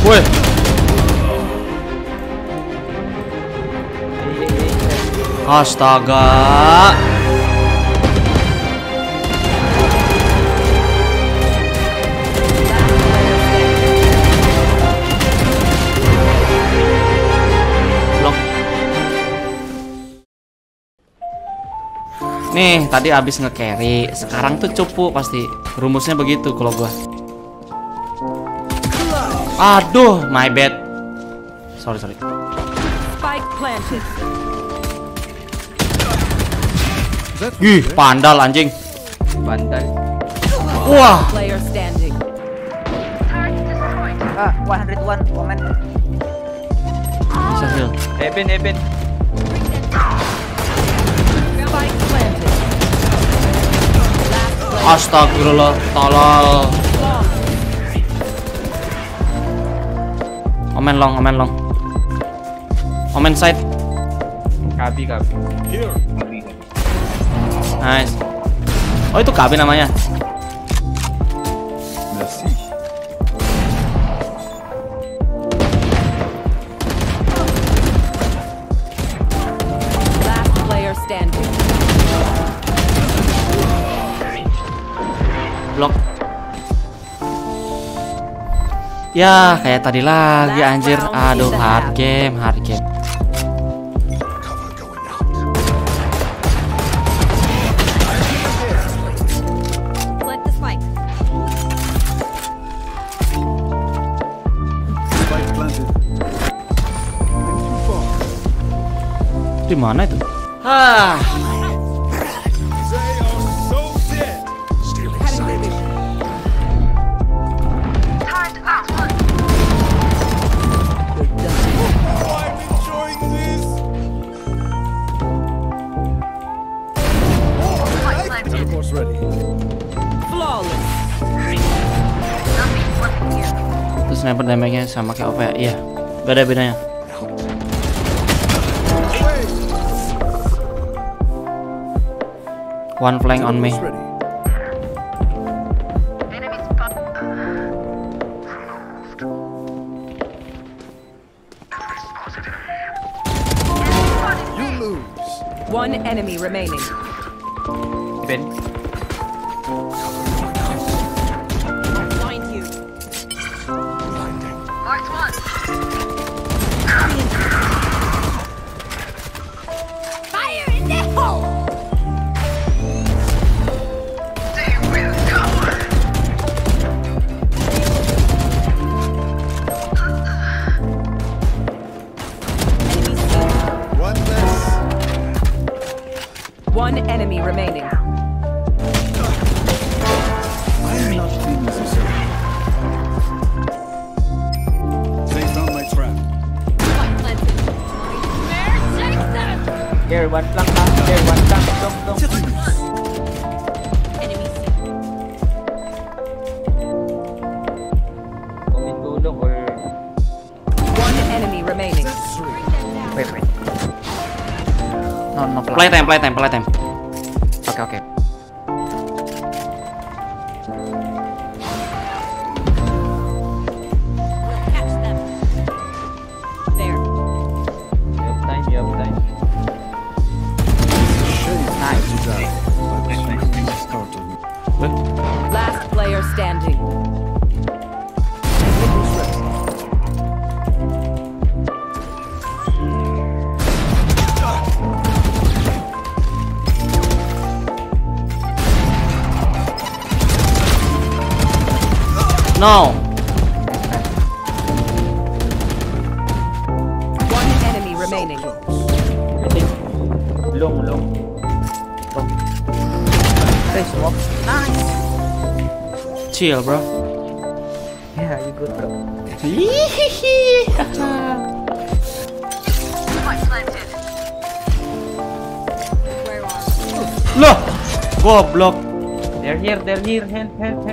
Woi. Astaga. Blok. Nih, tadi abis nge-carry, sekarang tuh cupu pasti. Rumusnya begitu kalau gua. Aduh, my bad. Sorry. Spike planted. Ih, pandal anjing. Bandai. Wah. Player standing. 101 comment. Bisa heal. Heaven. Spike planted. Astagfirullah, tolol. Omen long. Omen side. Kabi. Nice. Oh, itu KB namanya. Merci. Last player standing. Blok. Ya, kayak tadi lagi anjir. Aduh, hard game. Plant the spike. Spike planted. Di mana itu? Ah. They are so dead. I'm enjoying this. Teleport's ready. Flawless. Terus sniper damage-nya sama kayak OP ya? Iya. Gak ada bedanya. One flank on me. Teleport's ready. You lose. One enemy remaining. Ben. Find you. Fire in the hole. One less. One enemy remaining. I am not the necessary. They found my trap. Here, one flank. Dong. Komen tulong or One enemy remaining. wait. No flank. Playtime. Okay. Catch them. There. You have time. Nice. To die. But start of Last player standing. No. One enemy remaining. Long. Okay, smoke. Chill, bro. Yeah, you good, bro. Loh, goblok. They're here. Help.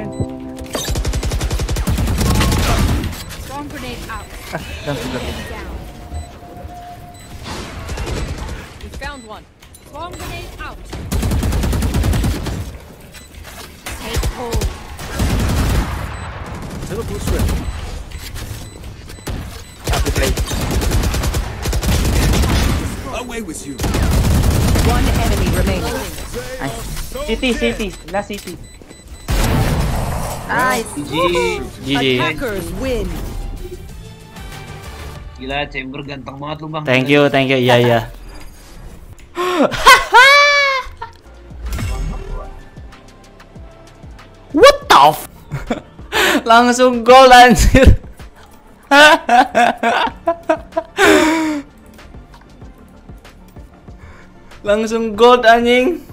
Storm grenade out. Don't look. We found one. Storm grenade out. Take hold. Teleport's ready. City. Last city. Nice. GG. Attackers win. Gila, chamber ganteng banget lu, Bang. Thank you. Iya. What the langsung gol anjir. Langsung gold anjing.